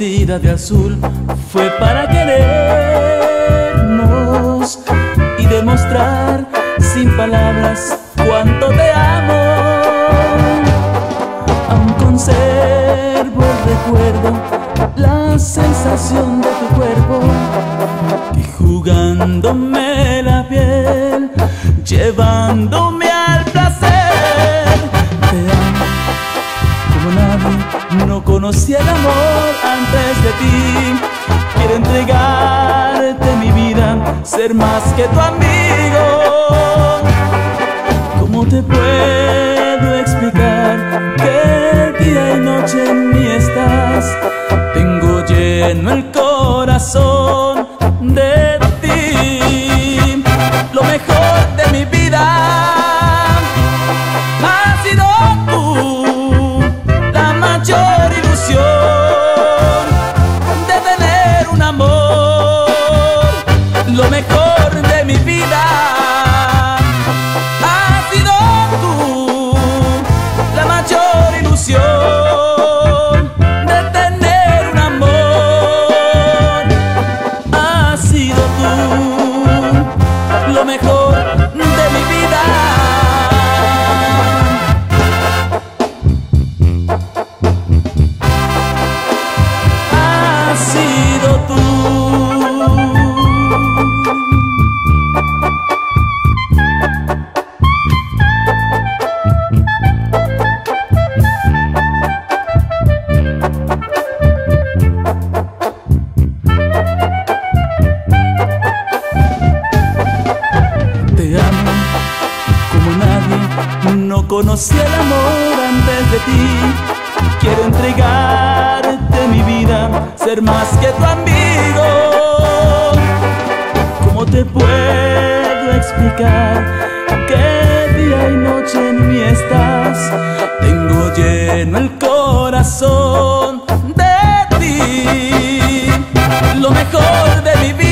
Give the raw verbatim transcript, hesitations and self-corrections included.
vestida de azul fue para querernos y demostrar sin palabras cuánto te amo. Aún conservo el recuerdo, la sensación de tu cuerpo, que jugándome la piel, llevándome al placer. Te amo como nadie, no conocía el amor antes de ti. Quiero entregarte mi vida, ser más que tu amigo. ¿Cómo te puedo explicar que día y noche en mí estás? Tengo lleno el corazón de ti. Lo mejor de mi vida ha sido tú, la mayor ilusión de tener un amor. Lo mejor de mi vida ha sido tú, la mayor ilusión de tener un amor. Ha sido tú, lo mejor de mi vida. Ha sido tú. Te amo como nadie, no conocí el amor antes de ti. Quiero entregarte mi vida, ser más que tu amigo. ¿Cómo te puedo explicar que día y noche en mí estás? Tengo lleno el corazón de ti. Lo mejor de mi vida